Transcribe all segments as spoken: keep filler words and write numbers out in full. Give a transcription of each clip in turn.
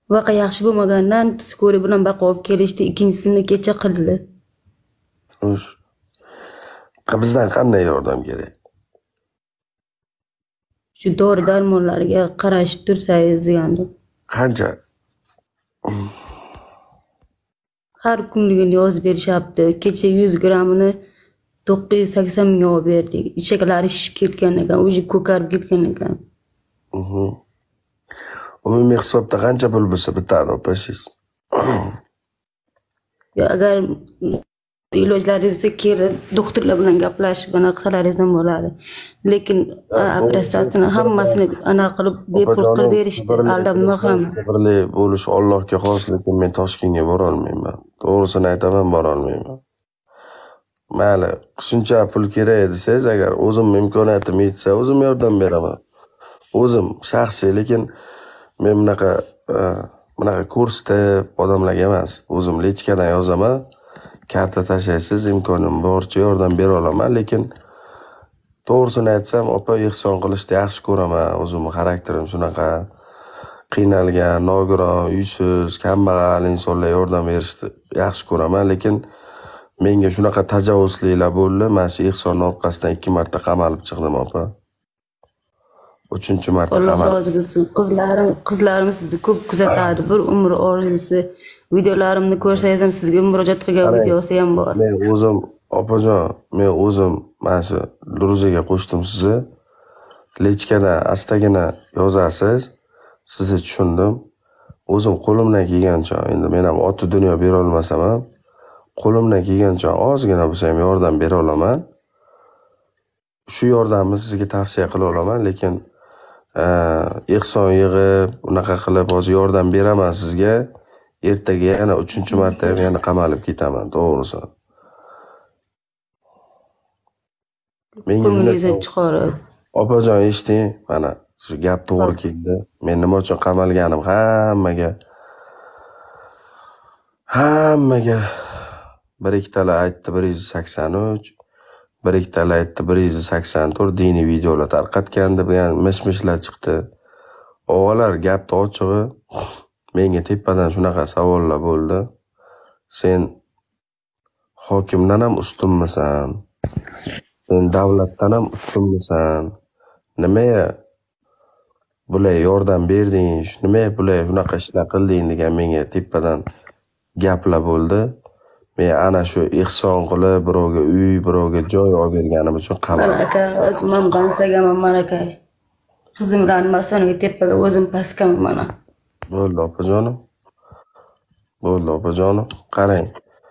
Vaqa yaxshi bo'lmagandan skori bilan baqib kelishdi, ikkinchisini kecha qildi. Xo'sh. Bizdan qanday yordam kerak? Shu dori darmonlarga qarashib tursangiz degandim. Qancha? Har kunligini yozib berishyapti. Kecha yuz grammini to'qqiz yuz sakson mingga olib berdik. Ichaklari shishib ketgan ekan, o'zi ko'karib ketgan ekan. Mhm. Umumiy hisobda qancha pul bo'lsa bitadi opashingiz? Agar ilojlaringizni kelib doktorlar bilan gaplashib ana qilsalaringizdan bo'ladi. Lekin operatsiyasini hammasini ana qilib bepul qilib berishdi. Aldab nima qilaman? Sabrli bo'lish Allohga xos, lekin men Toshkentga bora olmayman. To'g'risini aytaman, bora olmayman. Mayli, shuncha pul kerak desangiz, agar o'zim imkoniyatim yetsa, o'zim yordam beraman. O'zim shaxsiy, lekin men bunaqa bunaqa kursda odamlarga emas, o'zim lechkadan yozaman. Karta tashlaysiz, imkonim boricha yordam bera olaman, lekin to'g'risini aytsam, opa ehson qilishni yaxshi ko'raman. O'zimning xarakterim shunaqa. Qiynalgan, nogiron, uysiz, kambag'al insonlarga yordam berishni yaxshi ko'raman, lekin menga shunaqa tajovuzliklar bo'ldi. Mana shu ehsonning orqasidan ikki marta qamalib chiqdim, opa. uchinchi marta qamalib. Alloh rozi bo'lsin. Qizlarim, qizlarim sizni ko'p kuzatadi. Bir umr orzusi. Videolarimni ko'rsangiz ham sizga murojaat qilgan videosi ham bor. Men o'zim, opajon, men o'zim mana shu Druziga qo'shdim sizni. Lechkadan astagina yozasiz. Sizni tushundim. O'zim qo'limdan kelgancha, endi men ham oti dunyo bera olmasam ham, qo'limdan kelgancha ozgina bo'lsa ham yordam bera olaman. Shu yordamni sizga tavsiya qila olaman, lekin ehson yig'ib, unaqa qilib hozir yordam beraman sizga. Ertaga yana uchinchi marta ham yana qamalib ketaman, to'g'risi. Ko'nglingizni chiqarib. Opajon, eshiting, mana shu gap to'g'ri keldi. Men nima uchun qamalganim hammaga hammaga bir ikkitalar aytdi bir yuz sakson uch, bir ikkitalar aytdi bir yuz sakson to'rt diniy videolar tarqatgan deb mish-mishlar chiqdi. O'g'alar, gapni ochig'i, menga tepadan shunaqa savollar bo'ldi. Sen hokimdan ham ustunmisan? Sen davlatdan ham ustunmisan? Nimaga bular yordam berding? Nimaga bular shunaqa ishlar qilding degan menga tepadan gaplar bo'ldi. Men ana shu ehson qilib, birovga uy, birovga joy olib berganim uchun qamaldim. Mana aka, o'zim ham qansagaman, mana aka. Qizim reanimatsiyaga tepaga o'zim pastkaman mana. Bo'ldi opajonim. Bo'ldi opajonim. Qarang.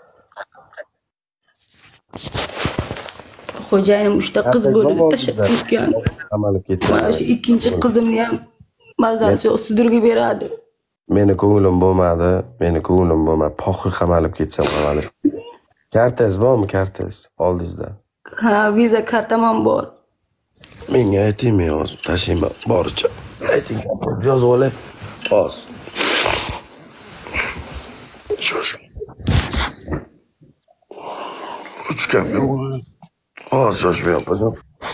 Xo'jayinim uchta qiz bo'ldi, tashlab ketgan. Qamalib ketdi. Mana shu ikkinchi qizimni ham mazasi yo'q, sudurga beradi. Meni ko'nglim bo'lmadi, meni ko'nglim bo'lmadi. Poxi qamalib ketsam qamalib. Kartangiz bormi, kartangiz oldingizda? Ha, viza kartam ham bor. Menga ayting, men hozir tashlayman boricha. Ayting, yozib olay. Hozir. Ruchkam yo'q. Hozir shoshmay opajon.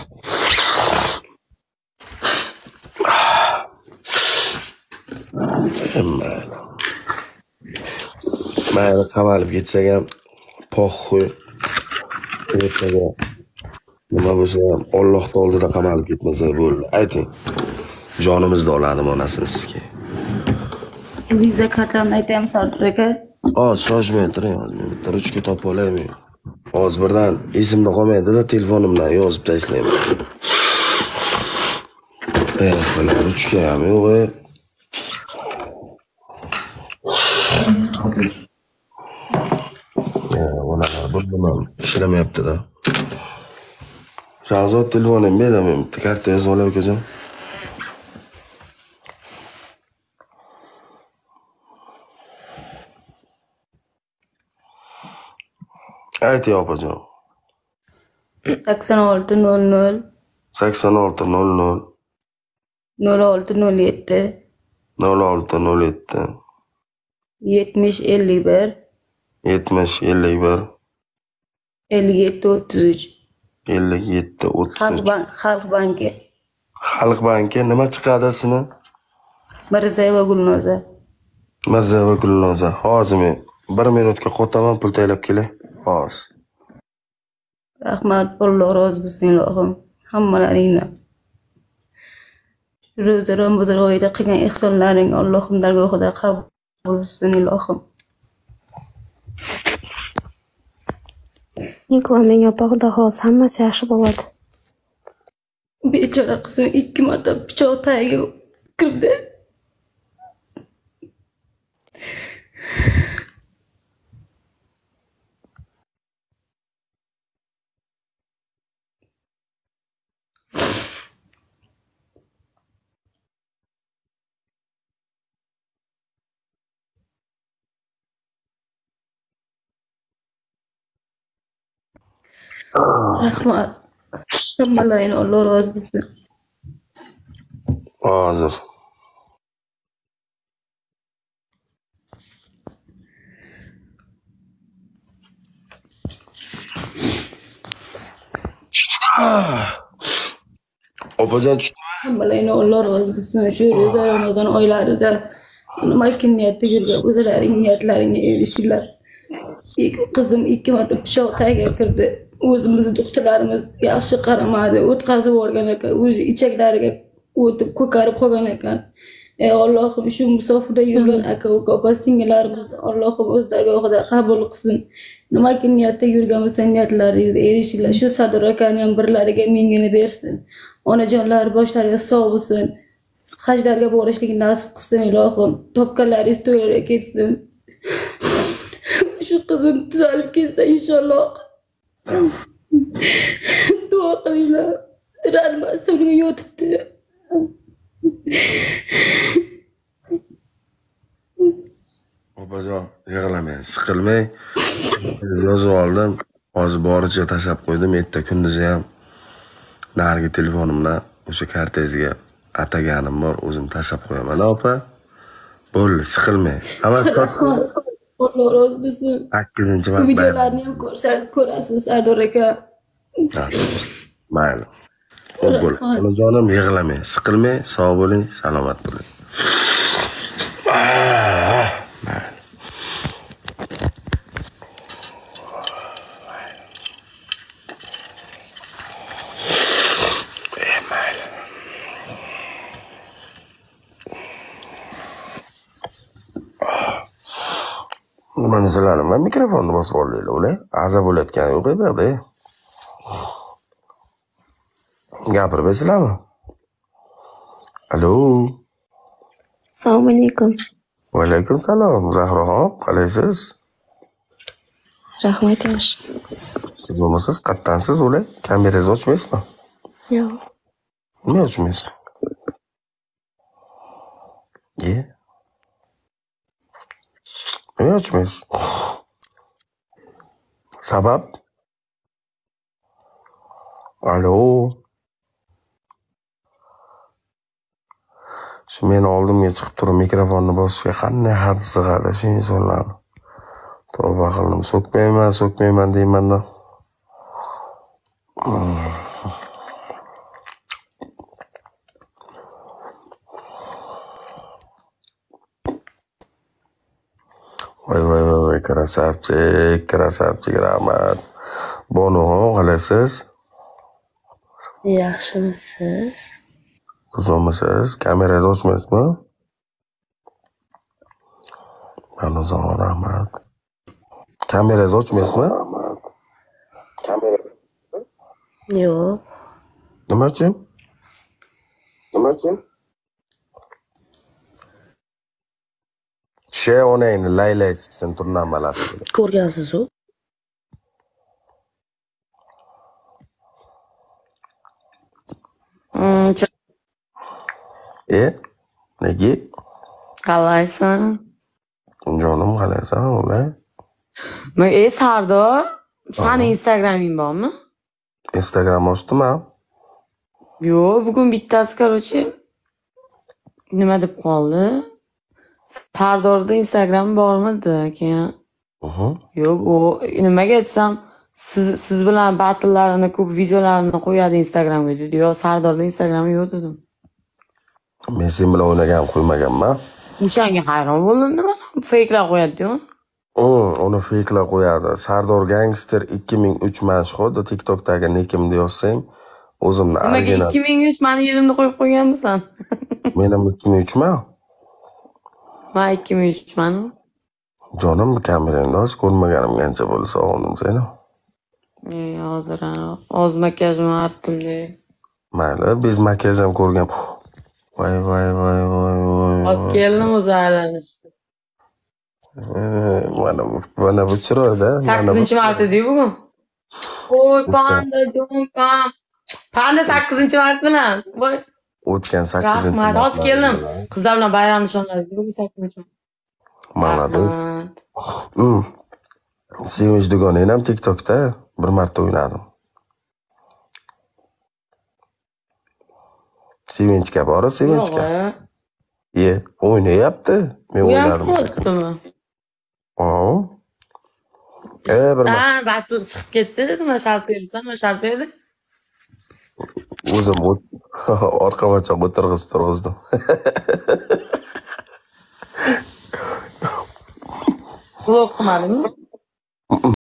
Mayli. Mayli, qamalib ketsak ham poxxo'y. Ertaga nima bo'lsa ham Allohning oldida qamalib ketmasa bo'ldi. Ayting. Jonimizni oladimi onasini sizga? Viza kartamni aytaymi, Sardor aka? Hozir shoshmay turing, hozir bitta ruchka topib olaymi? Hozir birdan esimda qolmaydi-da, telefonimdan yozib tashlayman. Eh, mana ruchka ham yo'q. Ya, mana bundan ishlamayapti-da. Shahzod telefonim beraman, bitta karta yozib olay akajon. Ayting opajon. sakson olti nol nol sakson olti nol nol nol olti nol yetti nol olti nol yetti yetmish ellik bir yetmish ellik bir ellik yetti o'ttiz uch ellik yetti o'ttiz uch. Xalq banki. Xalq banki nima chiqadi ismi? Mirzayeva Gulnoza. Mirziyoyeva Gulnoza. Hozir men bir minutga qotaman, pul taylab kelay. Hozir. Rahmat, Alloh rozi bo'lsin ilohim. Hammalaringdan. Ro'za Ramazon oyida qilgan ihsonlaring Allohim dargohida qabul bo'lsin ilohim. Yig'lamang opa, xudo xohlasa hammasi yaxshi bo'ladi. Bechora qizim ikki marta pichoq tagiga kirdi. Rahmat. Hammalaringdan Alloh rozi bo'lsin. Hozir. Opajon, Hammalaringdan Alloh rozi bo'lsin. Shu ro'za Ramazon oylarida nima niyatda yurgan o'zlaring niyatlaringga erishinglar. İki qizim ikki marta pichoq tagiga kirdi. O'zimizni doktorlarimiz yaxshi qaramadi. O'tkazib yuborgan ekan. O'zi ichaklariga o'tib ko'karib qolgan ekan. Ey Allohim, shu musofirda yurgan aka uka opa singillarimizni Allohim o'z dargohida qabul qilsin. Nimaki niyatda yurgan bo'lsa niyatlaringizga erishinglar. Shu Sardor akani ham birlariga mingini bersin. Onajonlar boshlariga sog' bo'lsin. Hajlarga borishlik nasib qilsin ilohim. Topganlaringiz to'ylarga ketsin. Şu kızın tuzalib ketsa inshaalloh. Duo qilinglar. Reanimatsiyaga yotibdi. opajon, yig'lamang, siqilmang. Yozib oldim. Hozir boricha tashlab qo'ydim. Erta kunduzi ham narigi telefonimdan o'sha kartangizga ataganim bor, o'zim tashlab qo'yaman, opa. Bo'ldi, siqilmang. Hamma Alloh rozi bo'lsin. sakkizinchi marta. Videolarni ham ko'rsangiz ko'rasiz Sardor aka. Mayli. Xo'p bo'l. Onajonim, yig'lamang, siqilmang, sog' bo'ling, salomat bo'ling. Mayli. Mana sizlarni men mikrofonni bosib oldinglar, ular aza bo'layotgani yo'q bu yerda. Gapirib bersizlarmi? Alo. Assalomu alaykum. Va alaykum salom, Zahroxon, qalaysiz? Rahmat yaxshi. Siz bo'lmasiz, qayerdansiz ular? Kamerangizni ochmaysizmi? Yo'q. Nima ochmaysiz? Ye? Nima ochmaysiz? Sabab? Alo. Shu men oldimga chiqib turib mikrofonni bosishga qanday had sig'adi shu insonlarni. Tavba qildim, so'kmayman, so'kmayman deymanda. Voy voy voy voy, krasavchik, krasavchik, rahmat. Bonuxon, qalaysiz? Yaxshimisiz? Uzunmisiz? Kamerangizni ochmaysizmi? Manozon, rahmat. Kamerangizni ochmaysizmi? Kamera. Yo'q. Nima uchun? Nima uchun? Shay onangni laylay siksin turnamalasi. Ko'rgansiz-ku. Mm, E? Nega? qalaysan? Jonim qalaysan, o'g'lay? Men ey Sardor, sani Instagraming bormi? Instagram ochdim-a? Yo'q, bugun bittasi короче nima deb qoldi? Sardorda Instagram bormidi keyin? Mhm. Yo'q, u nimaga aytsam, siz siz bilan batllarini, ko'p videolarini qo'yadi Instagramga dedi. Yo'q, Sardorda Instagrami yo'q dedim. Men sen bilan o'ynagan qo'ymaganman. O'shanga hayron bo'ldim nima? Fake'lar qo'yadi-ku. U uni fake'lar qo'yadi. Sardor Gangster ikki ming uch mashhur TikTok'dagi nikimni yozsang, o'zimni Nimaga original. ikki ming uch meni yerimni qo'yib qo'yganmisan? Menim ikki ming uch ma? Men ikki ming uch mani. Jonim kamerangni oz ko'rmaganim qancha bo'lsa o'g'lim seni. Ey, hozir oz makiyajimni artdim-de. Mayli, biz makiyaj ham ko'rgan. Voy voy voy voy voy. Oz keldim o'zi aylanishdi. Mana bu mana bu chiroyda. sakkizinchi marta-ku bugun. Voy, panda jonkam. Panda sakkizinchi marta bilan. Voy. O'tgan sakkizinchi marta. Rahmat, oz keldim. Qizlar bilan bayram nishonladik. Bugun sakkizinchi marta. Malades. Hmm. Sevinch Dugonang ham TikTokda bir marta o'ynadim. Sevinchga bor, Sevinchga. Ye, o'ynayapti. Men o'ynadim. Oh. Eh, bir marta. Ha, battle chiqib ketdi. Nima shart bersam, nima shart berdi? O'zim orqamachoq o'tirg'izib turg'izdim. Blok qilmadingmi?